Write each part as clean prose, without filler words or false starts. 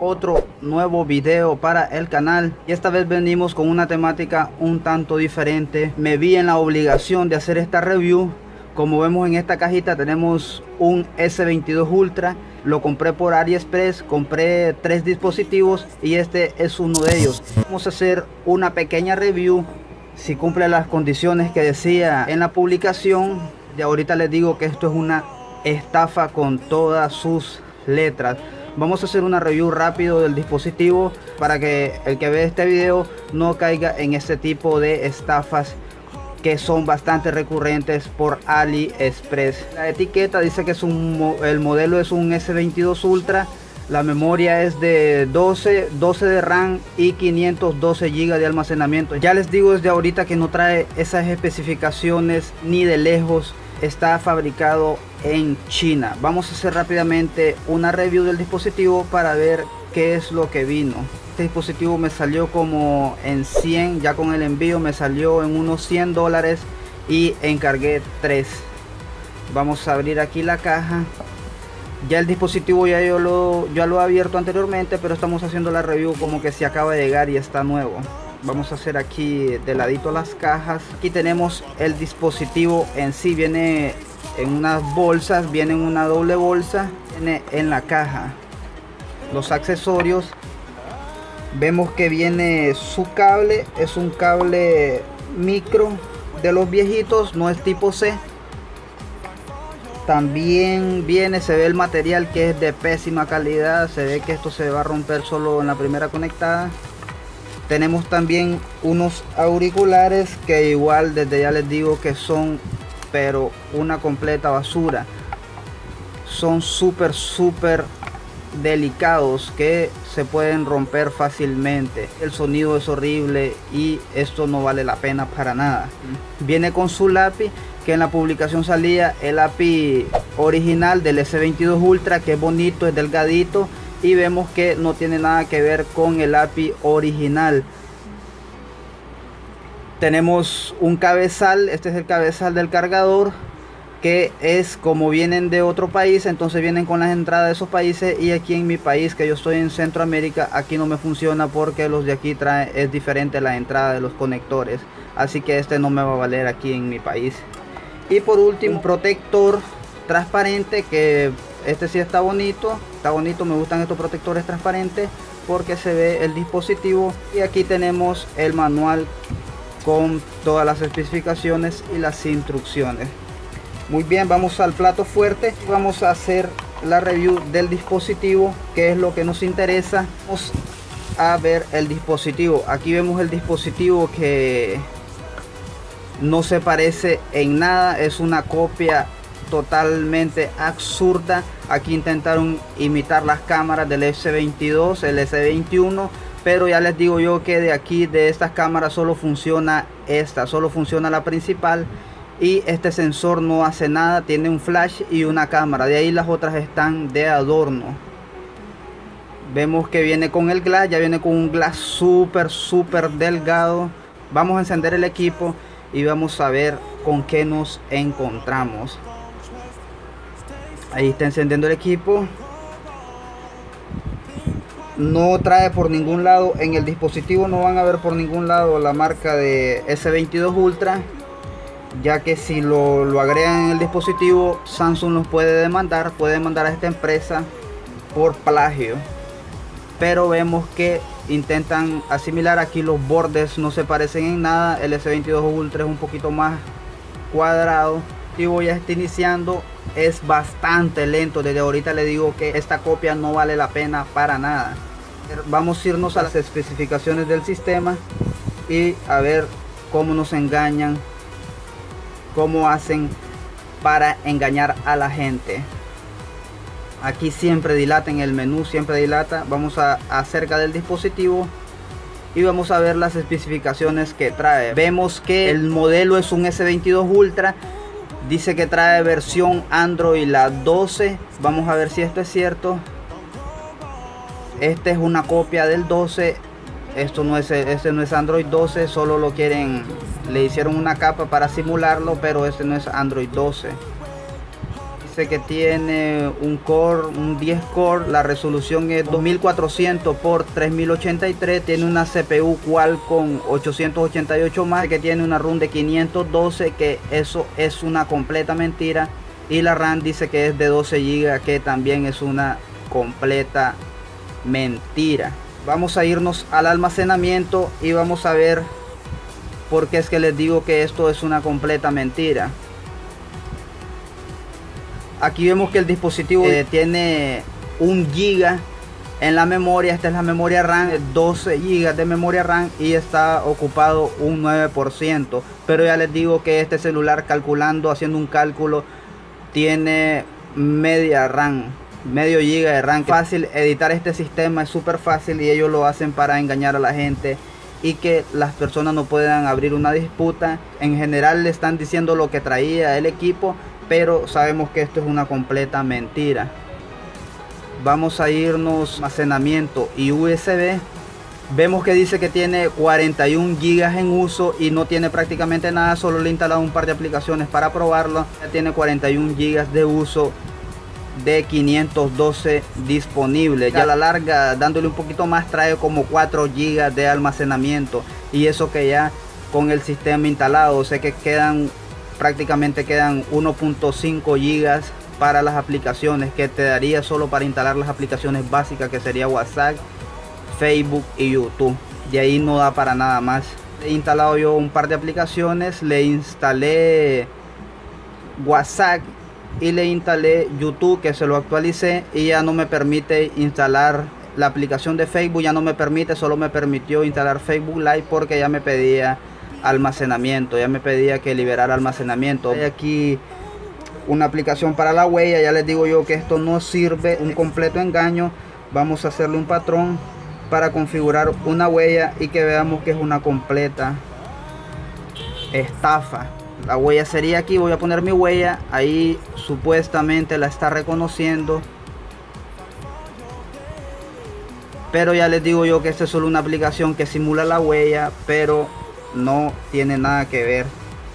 otro nuevo video para el canal y esta vez venimos con una temática un tanto diferente. Me vi en la obligación de hacer esta review. Como vemos en esta cajita tenemos un S22 Ultra, lo compré por AliExpress, compré 3 dispositivos y este es uno de ellos. Vamos a hacer una pequeña review, si cumple las condiciones que decía en la publicación. De ahorita les digo que esto es una estafa con todas sus letras. Vamos a hacer una review rápido del dispositivo para que el que ve este video no caiga en este tipo de estafas que son bastante recurrentes por AliExpress. La etiqueta dice que es el modelo es un S22 Ultra. La memoria es de 12 de RAM y 512 GB de almacenamiento. Ya les digo desde ahorita que no trae esas especificaciones ni de lejos. Está fabricado en China. Vamos a hacer rápidamente una review del dispositivo para ver qué es lo que vino. Este dispositivo me salió como en 100, ya con el envío me salió en unos $100 y encargué 3. Vamos a abrir aquí la caja. Ya el dispositivo ya lo he abierto anteriormente, pero estamos haciendo la review como que se acaba de llegar y está nuevo. Vamos a hacer aquí de ladito las cajas. Aquí tenemos el dispositivo en sí, viene en unas bolsas, viene en una doble bolsa, viene en la caja. Los accesorios, vemos que viene su cable, es un cable micro de los viejitos, no es tipo C. También viene, se ve el material que es de pésima calidad, se ve que esto se va a romper solo en la primera conectada. Tenemos también unos auriculares que igual desde ya les digo que son pero una completa basura. Son súper delicados que se pueden romper fácilmente. El sonido es horrible y esto no vale la pena para nada. Viene con su lápiz, que en la publicación salía el lápiz original del S22 Ultra, que es bonito, es delgadito, y vemos que no tiene nada que ver con el lápiz original. Tenemos un cabezal, este es el cabezal del cargador, que es como vienen de otro país, entonces vienen con las entradas de esos países, y aquí en mi país, que yo estoy en Centroamérica, aquí no me funciona porque los de aquí es diferente la entrada de los conectores, así que este no me va a valer aquí en mi país. Y por último, un protector transparente, que este sí está bonito, me gustan estos protectores transparentes porque se ve el dispositivo. Y aquí tenemos el manual con todas las especificaciones y las instrucciones. Muy bien, vamos al plato fuerte. Vamos a hacer la review del dispositivo, que es lo que nos interesa. Vamos a ver el dispositivo. Aquí vemos el dispositivo que no se parece en nada, es una copia totalmente absurda. Aquí intentaron imitar las cámaras del S22, el S21, pero ya les digo yo que de aquí, de estas cámaras, solo funciona esta, solo funciona la principal, y este sensor no hace nada, tiene un flash y una cámara, de ahí las otras están de adorno. Vemos que viene con el glass, ya viene con un glass súper delgado. Vamos a encender el equipo y vamos a ver con qué nos encontramos. Ahí está encendiendo el equipo. No trae por ningún lado, en el dispositivo no van a ver por ningún lado la marca de S22 Ultra, ya que si lo agregan en el dispositivo, Samsung los puede demandar a esta empresa por plagio. Pero vemos que intentan asimilar. Aquí los bordes no se parecen en nada, el S22 Ultra es un poquito más cuadrado. Y voy a estar iniciando, es bastante lento. Desde ahorita le digo que esta copia no vale la pena para nada. Vamos a irnos a las especificaciones del sistema y a ver cómo nos engañan, cómo hacen para engañar a la gente. Aquí siempre dilata, en el menú siempre dilata. Vamos a acerca del dispositivo y vamos a ver las especificaciones que trae. Vemos que el modelo es un S22 Ultra. Dice que trae versión Android la 12. Vamos a ver si esto es cierto. Este es una copia del 12. Esto no es, este no es Android 12. Solo lo quieren, le hicieron una capa para simularlo, pero este no es Android 12. Sé que tiene un core, un 10 core, la resolución es 2400 por 3083, tiene una CPU Qualcomm 888 más, que tiene una RAM de 512, que eso es una completa mentira, y la RAM dice que es de 12 GB, que también es una completa mentira. Vamos a irnos al almacenamiento y vamos a ver por qué es que les digo que esto es una completa mentira. Aquí vemos que el dispositivo tiene 1 GB en la memoria. Esta es la memoria RAM, 12 GB de memoria RAM, y está ocupado un 9%. Pero ya les digo que este celular, calculando, haciendo un cálculo, tiene media RAM, medio GB de RAM. Fácil editar este sistema, es súper fácil, y ellos lo hacen para engañar a la gente y que las personas no puedan abrir una disputa. En general le están diciendo lo que traía el equipo, pero sabemos que esto es una completa mentira. Vamos a irnos a almacenamiento y USB. Vemos que dice que tiene 41 GB en uso y no tiene prácticamente nada, solo le he instalado un par de aplicaciones para probarlo. Ya tiene 41 GB de uso de 512 disponible. Ya a la larga, dándole un poquito más, trae como 4 GB de almacenamiento, y eso que ya con el sistema instalado. Sé que prácticamente quedan 1.5 GB para las aplicaciones, que te daría solo para instalar las aplicaciones básicas, que sería WhatsApp, Facebook y YouTube. De ahí no da para nada más. He instalado yo un par de aplicaciones, le instalé WhatsApp y le instalé YouTube, que se lo actualicé, y ya no me permite instalar la aplicación de Facebook, ya no me permite, solo me permitió instalar Facebook Live porque ya me pedía almacenamiento, ya me pedía que liberara almacenamiento. Hay aquí una aplicación para la huella. Ya les digo yo que esto no sirve, un completo engaño. Vamos a hacerle un patrón para configurar una huella y que veamos que es una completa estafa. La huella sería aquí, voy a poner mi huella, ahí supuestamente la está reconociendo, pero ya les digo yo que esta es solo una aplicación que simula la huella, pero no tiene nada que ver.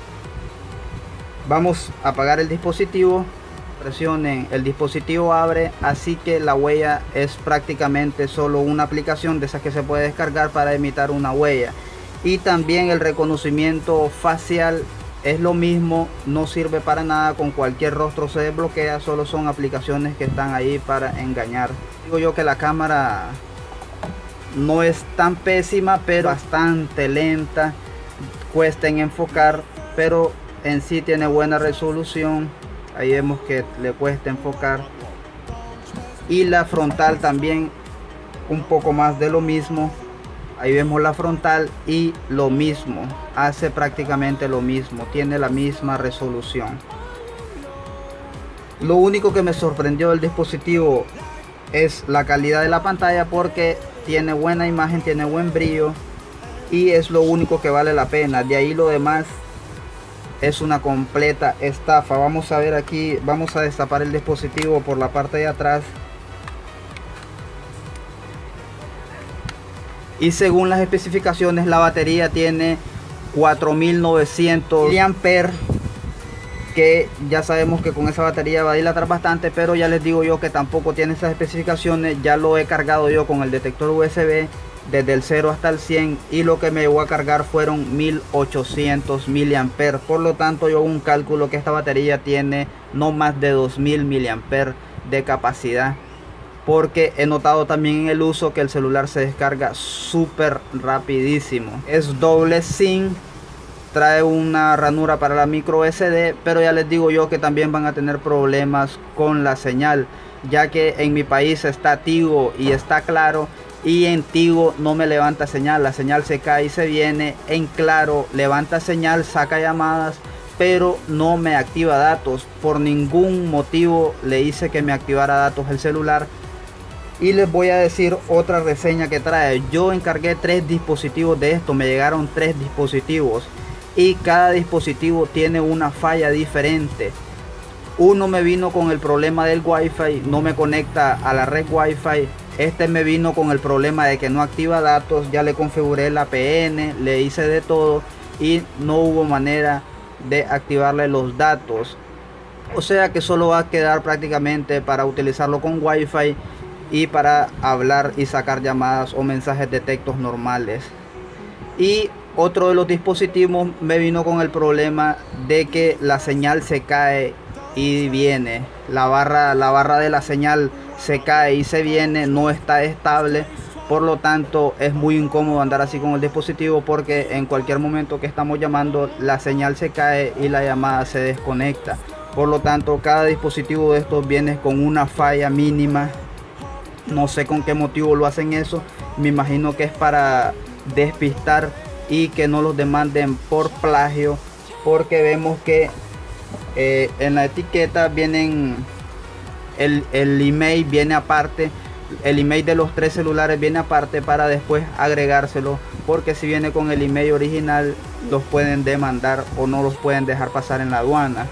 Vamos a apagar el dispositivo, presionen, el dispositivo abre, así que la huella es prácticamente solo una aplicación de esas que se puede descargar para imitar una huella. Y también el reconocimiento facial es lo mismo, no sirve para nada, con cualquier rostro se desbloquea, solo son aplicaciones que están ahí para engañar. Digo yo que la cámara no es tan pésima, pero bastante lenta, cuesta en enfocar, pero en sí tiene buena resolución. Ahí vemos que le cuesta enfocar, y la frontal también un poco más de lo mismo. Ahí vemos la frontal y lo mismo, hace prácticamente lo mismo, tiene la misma resolución. Lo único que me sorprendió del dispositivo es la calidad de la pantalla, porque tiene buena imagen, tiene buen brillo, y es lo único que vale la pena. De ahí lo demás es una completa estafa. Vamos a ver aquí, vamos a destapar el dispositivo por la parte de atrás. Y según las especificaciones, la batería tiene 4900 mAh, que ya sabemos que con esa batería va a dilatar bastante, pero ya les digo yo que tampoco tiene esas especificaciones. Ya lo he cargado yo con el detector USB desde el 0 hasta el 100, y lo que me llegó a cargar fueron 1800 mAh. Por lo tanto, yo hago un cálculo que esta batería tiene no más de 2000 mAh de capacidad, porque he notado también en el uso que el celular se descarga súper rapidísimo. Es doble SIM, trae una ranura para la micro SD, pero ya les digo yo que también van a tener problemas con la señal, ya que en mi país está Tigo y está Claro, y en Tigo no me levanta señal, la señal se cae y se viene. En Claro levanta señal, saca llamadas, pero no me activa datos. Por ningún motivo le hice que me activara datos el celular. Y les voy a decir otra reseña que trae. Yo encargué 3 dispositivos de esto, me llegaron 3 dispositivos, y cada dispositivo tiene una falla diferente. Uno me vino con el problema del Wi-Fi, no me conecta a la red Wi-Fi. Este me vino con el problema de que no activa datos. Ya le configuré la PN, le hice de todo y no hubo manera de activarle los datos. O sea que solo va a quedar prácticamente para utilizarlo con Wi-Fi y para hablar y sacar llamadas o mensajes de textos normales. Y otro de los dispositivos me vino con el problema de que la señal se cae y viene. La barra de la señal se cae y se viene, no está estable. Por lo tanto es muy incómodo andar así con el dispositivo, porque en cualquier momento que estamos llamando la señal se cae y la llamada se desconecta. Por lo tanto cada dispositivo de estos viene con una falla mínima. No sé con qué motivo lo hacen eso. Me imagino que es para despistar y que no los demanden por plagio, porque vemos que en la etiqueta vienen el email viene aparte. El email de los 3 celulares viene aparte para después agregárselo, porque si viene con el email original los pueden demandar o no los pueden dejar pasar en la aduana.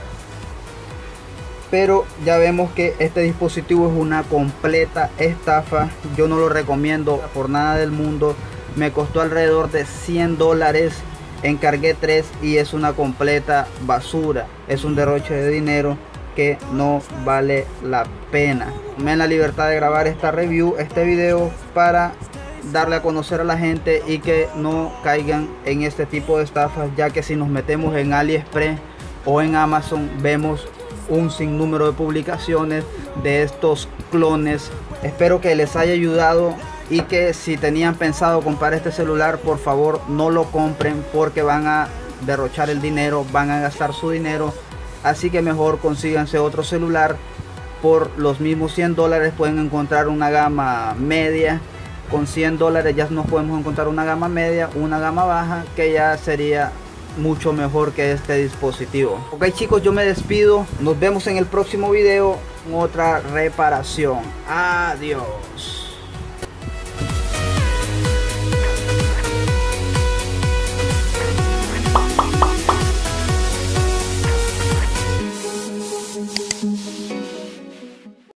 Pero ya vemos que este dispositivo es una completa estafa. Yo no lo recomiendo por nada del mundo. Me costó alrededor de $100. Encargué 3 y es una completa basura. Es un derroche de dinero que no vale la pena. Me la libertad de grabar esta review, este video, para darle a conocer a la gente y que no caigan en este tipo de estafas, ya que si nos metemos en AliExpress o en Amazon vemos un sinnúmero de publicaciones de estos clones. Espero que les haya ayudado y que si tenían pensado comprar este celular, por favor no lo compren, porque van a derrochar el dinero, van a gastar su dinero. Así que mejor consíganse otro celular. Por los mismos $100 pueden encontrar una gama media. Con $100 ya nos podemos encontrar una gama media, una gama baja, que ya sería mucho mejor que este dispositivo. Ok chicos, yo me despido. Nos vemos en el próximo video con otra reparación. Adiós.